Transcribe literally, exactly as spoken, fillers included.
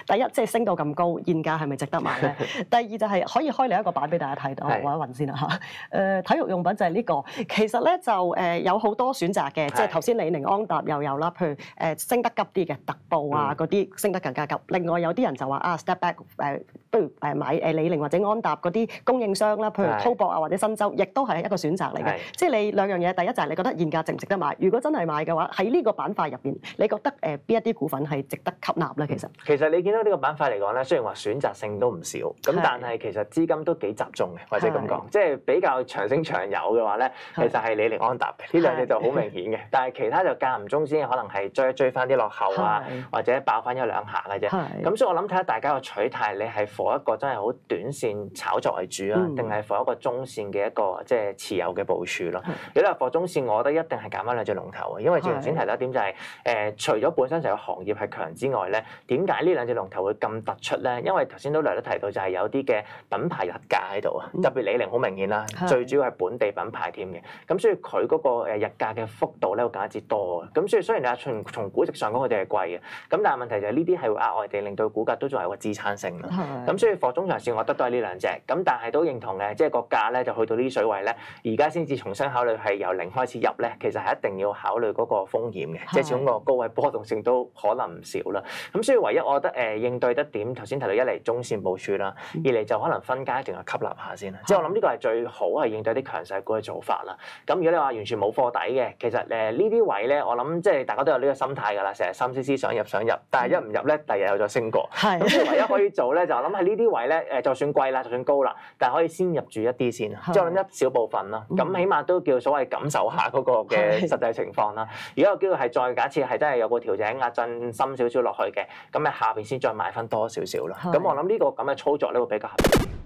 第一即係升到咁高，現價係咪值得買咧？第二就係可以開另一個版俾大家睇到，揾一揾先啦嚇。誒體育用品就係呢個，其實咧就誒有好多選擇嘅，即係頭先李寧安踏又有啦，譬如誒升得急啲嘅特步啊嗰啲升得更加急。另外有啲人就話啊 step back 誒，不如誒買誒李寧或者安踏嗰啲供應商啦，譬如滔博啊或者新洲，亦都係一個選擇嚟嘅。即係你兩樣嘢，第一就係你覺得現價值唔值得買？如果真係買嘅話，喺呢個板塊入邊，你覺得誒邊一啲股份係值得吸納咧？其實其實你見到呢個板塊嚟講咧，雖然話選擇性都唔少，咁但係其實資金都幾集中嘅，或者咁講，即係比較長升長有嘅話咧，其實係李寧安踏嘅呢兩隻就好明顯嘅。但係其他就間唔中先可能係追一追翻啲落後啊，或者爆翻一兩下嘅啫。咁所以我諗睇下大家個取態，你係 for 一個真係好短線炒作為主啊，定係 for 一個中線嘅一個即係持有嘅部署咯。如果係 for 中線，我覺得一定係揀翻兩隻龍頭啊，因為正如先提到一點就係誒，除咗本身成個行業係強之外咧，點解呢兩隻龍頭會咁突出咧？因為頭先都略略提到就係有啲嘅品牌日價喺度啊，特別李寧好明顯啦，最主要係本地品牌添嘅，咁所以佢嗰個誒日價嘅幅度咧會更加之多嘅。咁所以雖然你話從從估值上講佢哋係貴嘅，咁但係問題就係呢啲係會額外地令到股價都仲有個支撐性啦。咁所以貨中長線我覺得都係呢兩隻，咁但係都認同嘅，即係個價咧就去到呢啲水位咧，而家先至重新考慮係由零開始入咧，其實係一定要考慮嗰個風險嘅，即係始終個高位波動性都可能唔少啦。咁所以唯一我覺得誒、呃、應對得點，頭先提到一嚟中線部署啦，二嚟就可能分階段去吸納下先啦。即係我諗呢個係最好係應對啲強勢股嘅做法啦。咁如果你話完全冇貨底嘅，其實誒呢啲位咧，我諗即係大家都有呢個心態㗎啦，成日心思思想入想入，但係一唔入咧，第日又再升過。係。咁所以唯一可以做咧，就我諗喺呢啲位咧，誒就算貴啦，就算高啦，但係可以先入住一啲先，即係我諗一小部分啦。咁起碼都叫所謂感受下嗰個嘅實際情況啦。如果有機會係再假設係真係有個調整壓震深少少落去嘅，咁喺下邊先再買翻多少少啦。咁我諗呢個咁嘅操作咧會比較合理。